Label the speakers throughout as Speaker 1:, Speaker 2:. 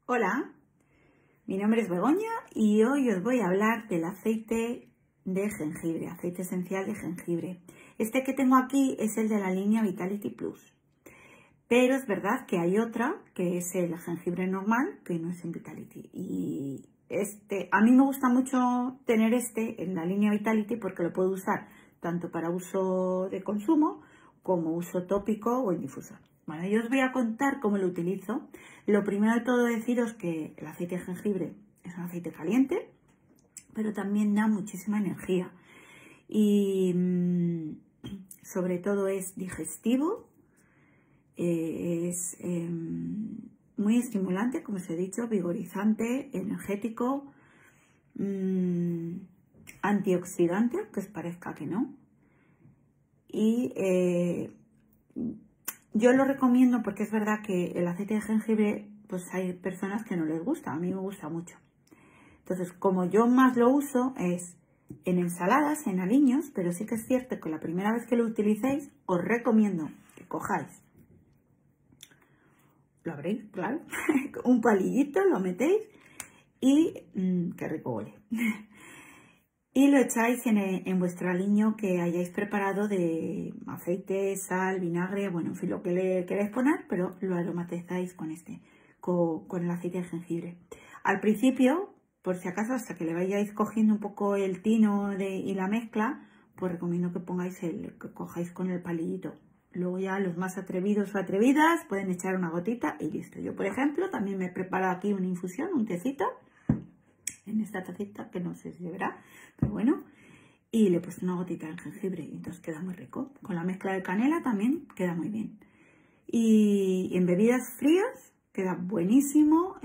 Speaker 1: Hola, mi nombre es Begoña y hoy os voy a hablar del aceite de jengibre, aceite esencial de jengibre. Este que tengo aquí es el de la línea Vitality Plus, pero es verdad que hay otra que es el jengibre normal, que no es en Vitality. Y a mí me gusta mucho tener este en la línea Vitality porque lo puedo usar tanto para uso de consumo como uso tópico o en difusor. Bueno, yo os voy a contar cómo lo utilizo. Lo primero de todo deciros que el aceite de jengibre es un aceite caliente, pero también da muchísima energía y sobre todo es digestivo, es muy estimulante, como os he dicho, vigorizante, energético, antioxidante, aunque os parezca que no. Y yo lo recomiendo porque es verdad que el aceite de jengibre, pues hay personas que no les gusta, a mí me gusta mucho. Entonces, como yo más lo uso es en ensaladas, en aliños, pero sí que es cierto que la primera vez que lo utilicéis, os recomiendo que cojáis, lo abréis, claro, un palillito, lo metéis y qué rico huele. Y lo echáis en vuestro aliño que hayáis preparado de aceite, sal, vinagre, bueno, en fin, lo que le queráis poner, pero lo aromatizáis con con el aceite de jengibre. Al principio, por si acaso, hasta que le vayáis cogiendo un poco el tino y la mezcla, pues recomiendo que que cojáis con el palillito. Luego ya los más atrevidos o atrevidas pueden echar una gotita y listo. Yo, por ejemplo, también me he preparado aquí una infusión, un tecito, en esta tacita, que no sé si se verá, pero bueno, y le he puesto una gotita de jengibre y entonces queda muy rico. Con la mezcla de canela también queda muy bien. Y en bebidas frías queda buenísimo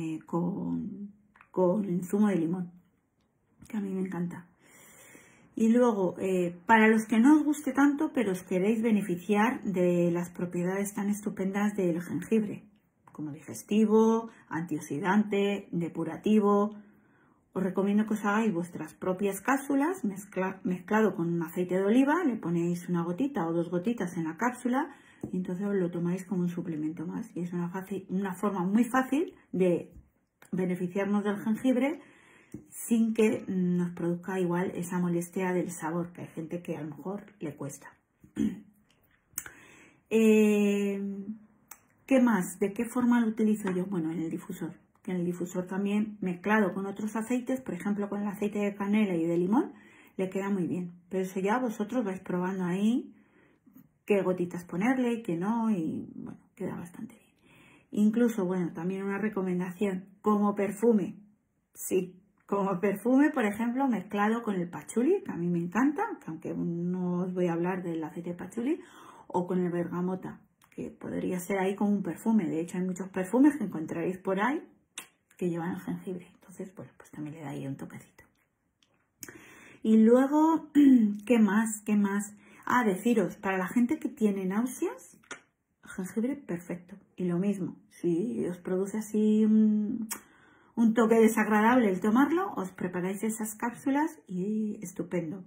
Speaker 1: con zumo de limón, que a mí me encanta. Y luego, para los que no os guste tanto, pero os queréis beneficiar de las propiedades tan estupendas del jengibre, como digestivo, antioxidante, depurativo, os recomiendo que os hagáis vuestras propias cápsulas mezclado con un aceite de oliva, le ponéis una gotita o dos gotitas en la cápsula y entonces os lo tomáis como un suplemento más. Y es una forma muy fácil de beneficiarnos del jengibre sin que nos produzca igual esa molestia del sabor, que hay gente que a lo mejor le cuesta. ¿Qué más? ¿De qué forma lo utilizo yo? Bueno, en el difusor. Que en el difusor también mezclado con otros aceites, por ejemplo con el aceite de canela y de limón, le queda muy bien. Pero eso ya vosotros vais probando ahí qué gotitas ponerle y qué no, y bueno, queda bastante bien. Incluso, bueno, también una recomendación, como perfume, sí, como perfume, por ejemplo, mezclado con el pachuli, que a mí me encanta, aunque no os voy a hablar del aceite de pachuli, o con el bergamota, que podría ser ahí como un perfume. De hecho, hay muchos perfumes que encontraréis por ahí que llevan el jengibre, entonces bueno, pues también le da ahí un toquecito. Y luego, ¿qué más? Deciros, para la gente que tiene náuseas, jengibre perfecto. Y lo mismo, si os produce así un toque desagradable el tomarlo, os preparáis esas cápsulas y estupendo.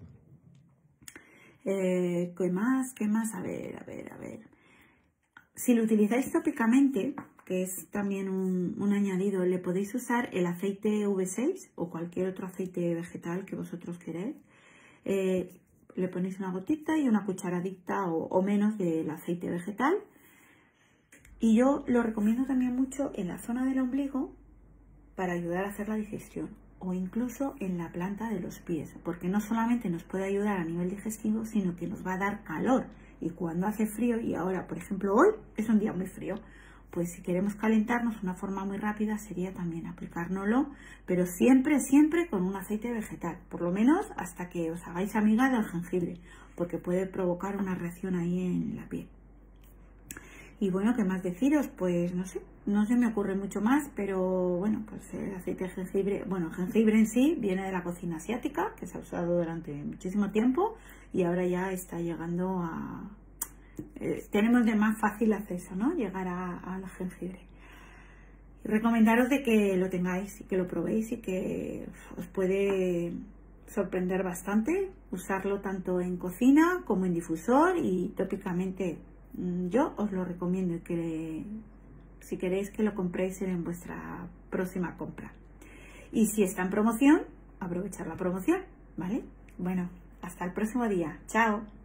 Speaker 1: ¿Qué más? A ver. Si lo utilizáis tópicamente, que es también un añadido, le podéis usar el aceite V6 o cualquier otro aceite vegetal que vosotros queráis. Le ponéis una gotita y una cucharadita o menos del aceite vegetal. Y yo lo recomiendo también mucho en la zona del ombligo para ayudar a hacer la digestión, o incluso en la planta de los pies, porque no solamente nos puede ayudar a nivel digestivo, sino que nos va a dar calor. Y cuando hace frío, y ahora por ejemplo hoy es un día muy frío, pues si queremos calentarnos, una forma muy rápida sería también aplicárnoslo, pero siempre con un aceite vegetal, por lo menos hasta que os hagáis amiga del jengibre, porque puede provocar una reacción ahí en la piel. Y bueno, ¿qué más deciros? Pues no se me ocurre mucho más, pero bueno, pues el aceite de jengibre, bueno, el jengibre en sí viene de la cocina asiática, que se ha usado durante muchísimo tiempo y ahora ya está llegando tenemos de más fácil acceso, ¿no? Llegar al jengibre. Y recomendaros de que lo tengáis y que lo probéis y que os puede sorprender bastante usarlo tanto en cocina como en difusor y tópicamente. Yo os lo recomiendo y que si queréis que lo compréis en vuestra próxima compra. Y si está en promoción, aprovechar la promoción, ¿vale? Bueno, hasta el próximo día. Chao.